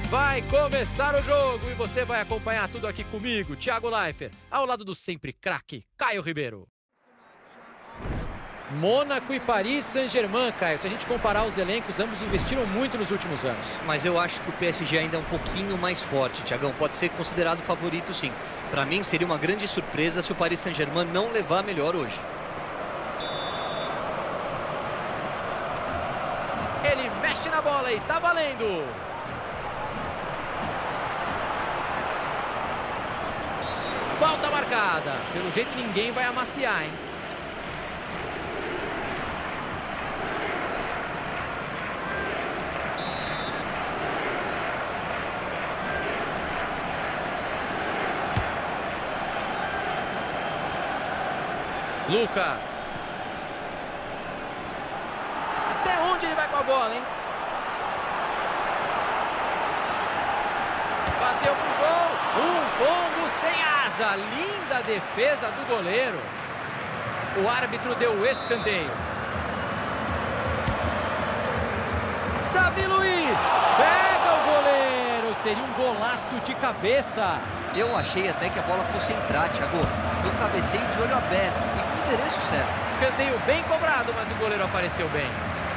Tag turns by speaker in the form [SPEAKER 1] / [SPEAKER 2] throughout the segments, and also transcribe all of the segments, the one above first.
[SPEAKER 1] Vai começar o jogo e você vai acompanhar tudo aqui comigo, Thiago Leifert, ao lado do sempre craque Caio Ribeiro. Mônaco e Paris Saint-Germain, Caio. Se a gente comparar os elencos, ambos investiram muito nos últimos anos.
[SPEAKER 2] Mas eu acho que o PSG ainda é um pouquinho mais forte, Thiagão. Pode ser considerado favorito, sim. Para mim, seria uma grande surpresa se o Paris Saint-Germain não levar melhor hoje.
[SPEAKER 1] Ele mexe na bola e tá valendo. Falta marcada. Pelo jeito, ninguém vai amaciar, hein? Lucas. Até onde ele vai com a bola, hein? Bateu pro gol. Um pombo sem asa. Linda defesa do goleiro. O árbitro deu o escanteio. Davi Luiz. Pega o goleiro. Seria um golaço de cabeça.
[SPEAKER 2] Eu achei até que a bola fosse entrar, Thiago. Foi um cabeceio de olho aberto e com o endereço certo.
[SPEAKER 1] Escanteio bem cobrado, mas o goleiro apareceu bem.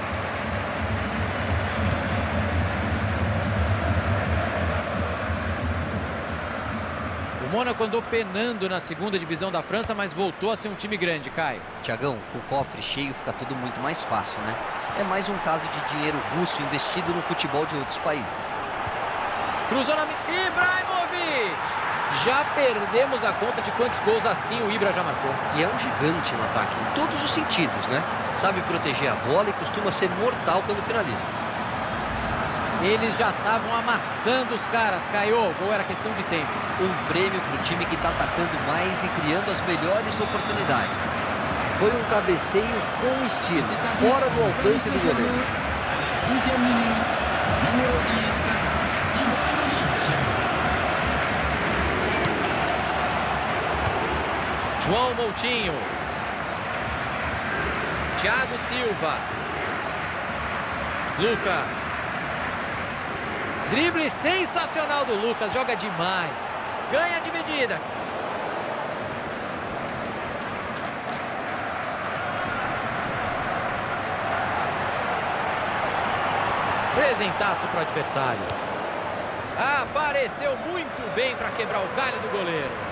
[SPEAKER 1] O Mônaco andou penando na segunda divisão da França, mas voltou a ser um time grande, Caio.
[SPEAKER 2] Tiagão, com o cofre cheio fica tudo muito mais fácil, né? É mais um caso de dinheiro russo investido no futebol de outros países.
[SPEAKER 1] Cruzou na... Ibrahimovic! Já perdemos a conta de quantos gols assim o Ibra já marcou.
[SPEAKER 2] E é um gigante no ataque, em todos os sentidos, né? Sabe proteger a bola e costuma ser mortal quando finaliza.
[SPEAKER 1] Eles já estavam amassando os caras, Caio. O gol era questão de tempo.
[SPEAKER 2] Um prêmio para o time que está atacando mais e criando as melhores oportunidades. Foi um cabeceio com estilo, fora do alcance do goleiro.
[SPEAKER 1] João Moutinho. Thiago Silva. Lucas. Drible sensacional do Lucas, joga demais. Ganha a dividida. Presentaço para o adversário. Apareceu muito bem para quebrar o galho do goleiro.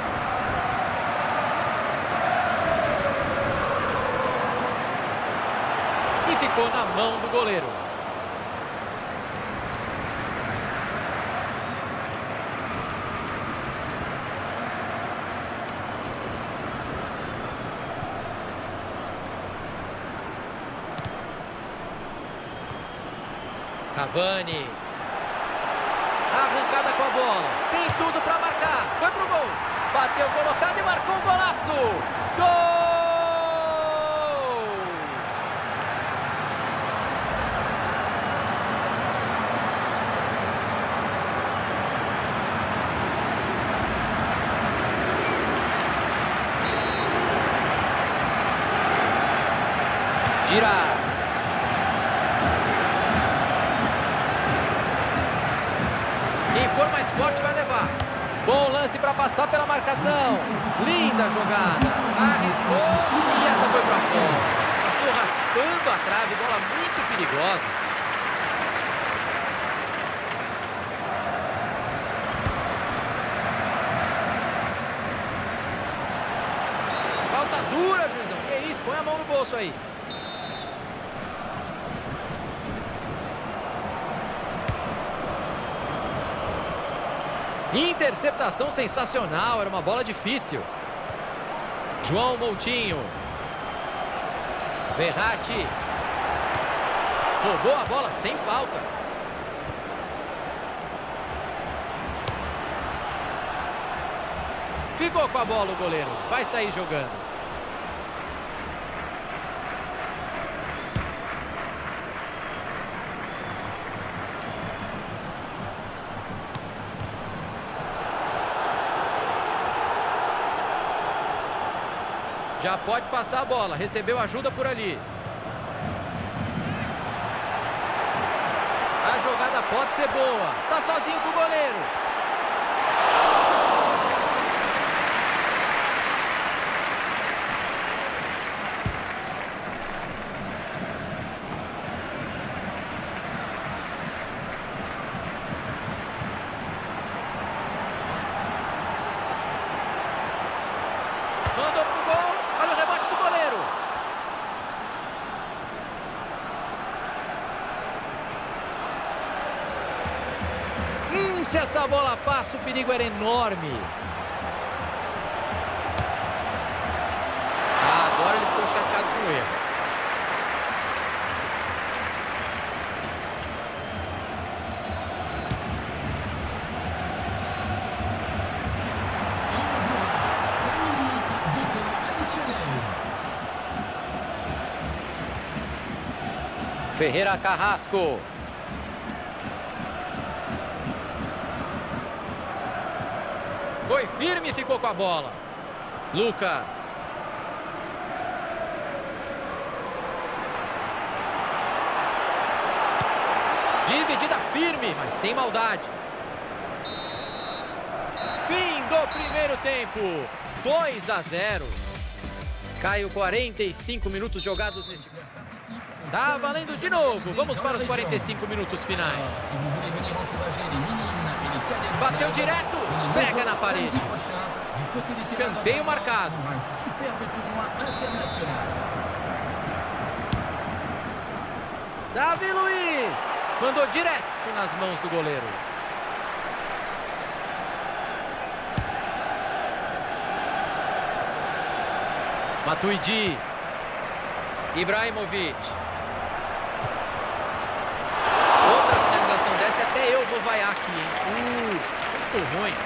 [SPEAKER 1] E ficou na mão do goleiro. Cavani. Arrancada com a bola. Tem tudo para marcar. Foi pro gol. Bateu colocado e marcou um golaço. Gol! Gira. Quem for mais forte vai levar. Bom lance para passar pela marcação. Linda jogada. Arriscou e essa foi para fora. Passou raspando a trave. Bola muito perigosa. Falta dura, juizão. Que isso? Põe a mão no bolso aí. Interceptação sensacional, era uma bola difícil. João Moutinho. Verratti. Roubou a bola sem falta. Ficou com a bola o goleiro, vai sair jogando. Já pode passar a bola, recebeu ajuda por ali. A jogada jogada pode ser boa. Tá sozinho com o goleiro. Mandou pro gol. Olha o rebote do goleiro. Se essa bola passa, o perigo era enorme. Agora ele ficou chateado com o erro. Ferreira Carrasco. Foi firme e ficou com a bola. Lucas. Dividida firme, mas sem maldade. Fim do primeiro tempo. 2-0. Caiu 45 minutos jogados neste jogo. Tá valendo de novo. Vamos para os 45 minutos finais. Bateu direto. Pega na parede. Escanteio marcado. Davi Luiz. Mandou direto nas mãos do goleiro. Matuidi. Ibrahimovic. Outra finalização dessa, até eu vou vaiar aqui, hein? Muito ruim.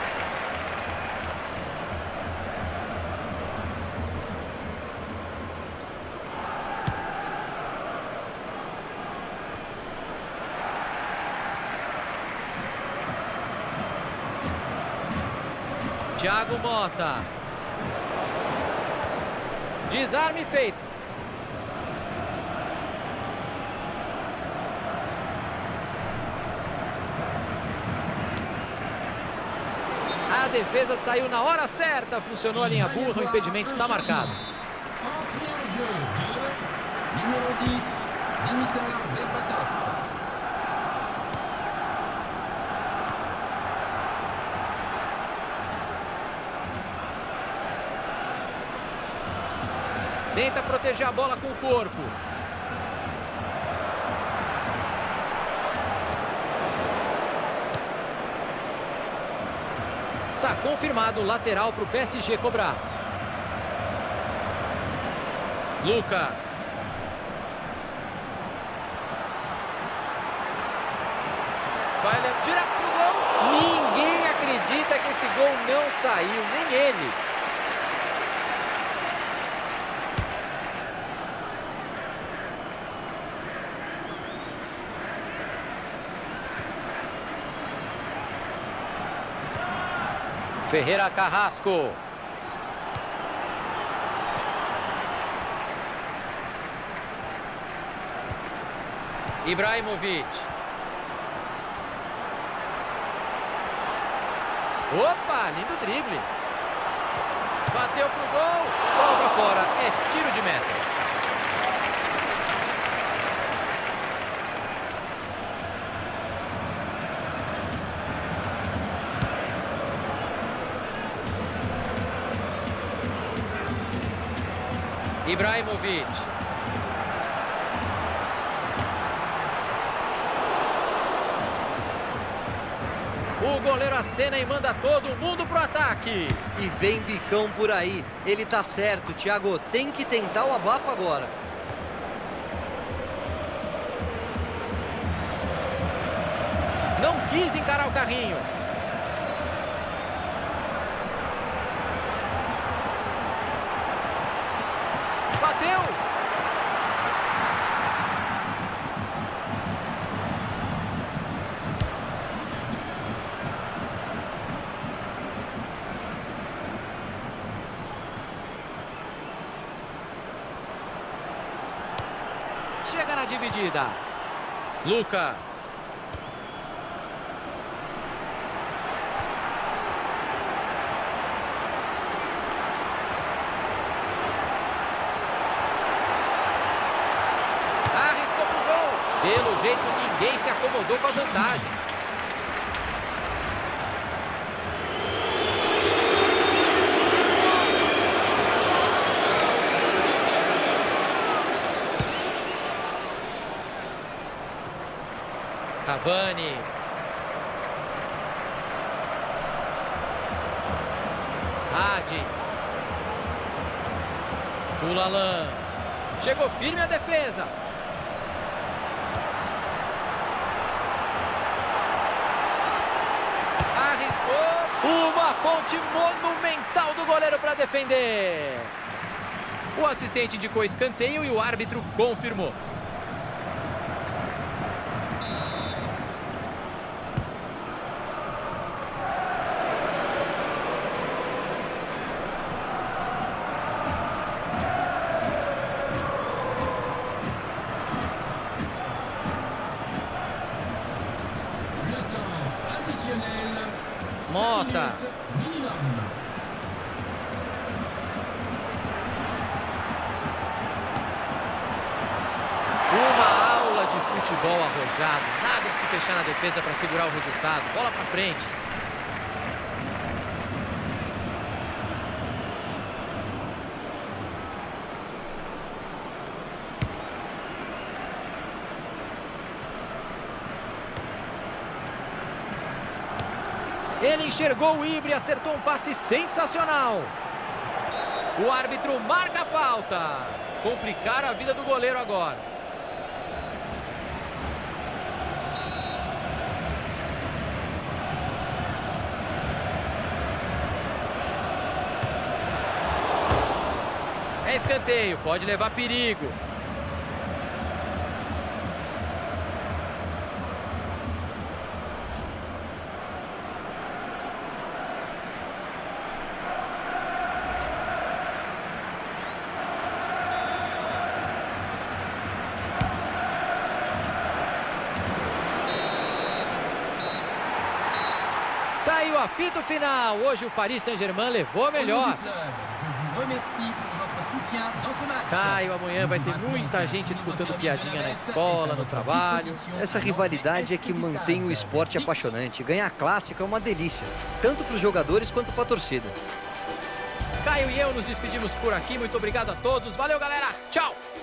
[SPEAKER 1] Thiago Motta. Desarme feito. A defesa saiu na hora certa, funcionou a linha burra, o impedimento está marcado. Tenta proteger a bola com o corpo. Está confirmado o lateral para o PSG cobrar. Lucas. Vai direto pro gol. Ninguém acredita que esse gol não saiu, nem ele. Ferreira Carrasco. Ibrahimovic. Opa, lindo drible. Bateu pro gol. Bola pra fora. É tiro de meta. Ibrahimovic. O goleiro acena e manda todo mundo pro ataque.
[SPEAKER 2] E vem bicão por aí. Ele tá certo, Thiago. Tem que tentar o abafo agora.
[SPEAKER 1] Não quis encarar o carrinho. Bateu! Chega na dividida. Lucas. Pelo jeito, ninguém se acomodou com a vantagem. Cavani. Hadi. Tulalan. Chegou firme a defesa. Arriscou. Uma ponte monumental do goleiro para defender. O assistente indicou escanteio e o árbitro confirmou. Mota. Uma aula de futebol arrojado. Nada de se fechar na defesa para segurar o resultado. Bola para frente. Ele enxergou o Ibra e acertou um passe sensacional. O árbitro marca a falta. Complicar a vida do goleiro agora. É escanteio, pode levar perigo. Tá aí o apito final. Hoje o Paris Saint-Germain levou a melhor. Caio, amanhã vai ter muita gente escutando piadinha na escola, no trabalho.
[SPEAKER 2] Essa rivalidade é que mantém o esporte apaixonante. Ganhar clássico é uma delícia, tanto para os jogadores quanto para a torcida.
[SPEAKER 1] Caio e eu nos despedimos por aqui. Muito obrigado a todos. Valeu, galera. Tchau.